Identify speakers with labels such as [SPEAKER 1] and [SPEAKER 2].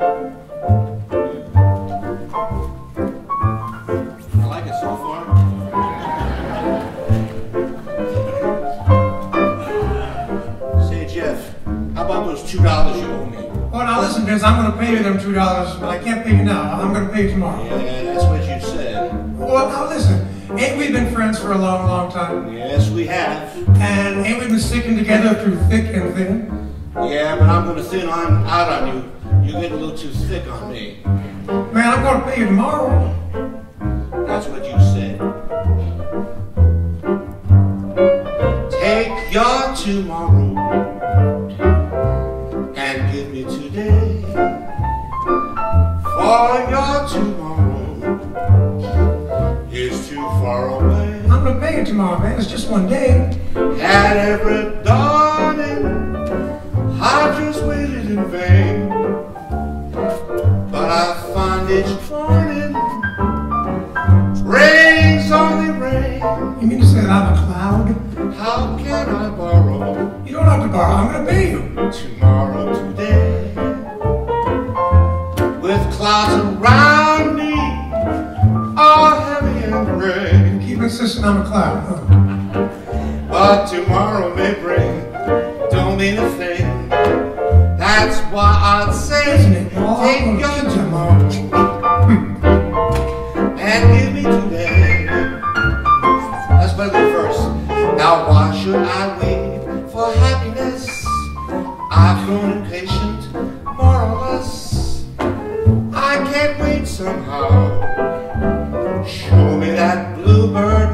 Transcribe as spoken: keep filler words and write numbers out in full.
[SPEAKER 1] I like it so far. Say, Jeff, how about those two dollars you owe me?
[SPEAKER 2] Well, now listen, Vince, I'm going to pay you them two dollars, but I can't pay you now. I'm going to pay you tomorrow.
[SPEAKER 1] Yeah, that's what you said.
[SPEAKER 2] Well, now listen, ain't we been friends for a long, long time?
[SPEAKER 1] Yes, we have.
[SPEAKER 2] And ain't we been sticking together through thick and thin?
[SPEAKER 1] Yeah, but I'm going to thin on out on you. You get a little too thick on me.
[SPEAKER 2] Man, I'm going to pay you tomorrow.
[SPEAKER 1] That's what you said. Take your tomorrow and give me today. For your tomorrow is too far away.
[SPEAKER 2] I'm going to pay you tomorrow, man. It's just one day.
[SPEAKER 1] At every dawning, I just waited in vain. But I find each morning rain's only rain.
[SPEAKER 2] You mean to say that I'm a cloud?
[SPEAKER 1] How can I borrow?
[SPEAKER 2] You don't have to borrow. I'm going to pay you.
[SPEAKER 1] Tomorrow, today, with clouds around me, all heavy and gray.
[SPEAKER 2] You keep insisting I'm a cloud, huh?
[SPEAKER 1] But tomorrow may bring, don't mean a thing. That's why I'd say,
[SPEAKER 2] Isn't it? Well,
[SPEAKER 1] take
[SPEAKER 2] I'm
[SPEAKER 1] your
[SPEAKER 2] gonna keep
[SPEAKER 1] tomorrow and give me today. Let's play the verse. Now why should I wait for happiness? I've grown impatient, more or less. I can't wait somehow. Show me that bluebird